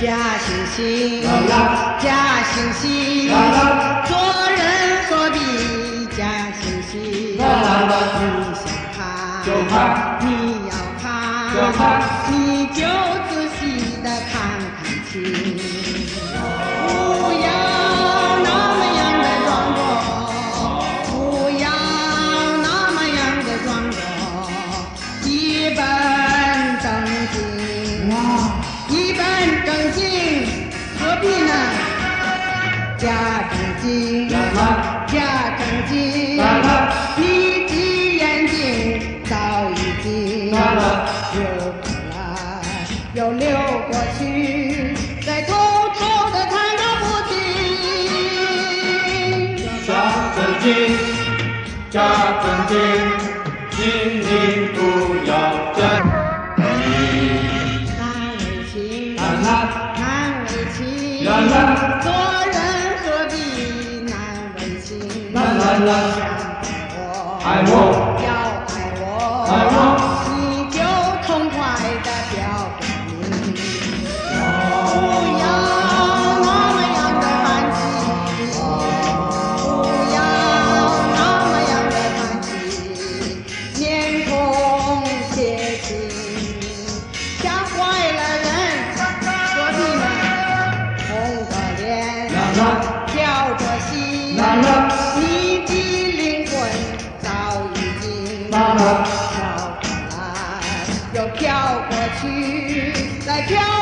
假惺惺，假惺惺，做人何必假惺惺？你想看，你要看，你就仔细的看看清。 假正经，假正经，你的眼睛早已经流过来，又流过去，再偷偷的看个不停。 假正经，假正经，请你不要争议。 难为情， 难为情，做人。 爱我， 要爱我，你就痛快的表明，不要那么样的反击，不要那么样的反击，面孔血青，吓坏了人，说你们红着脸，跳着戏，你的。 飘过来，又飘过去，再飘。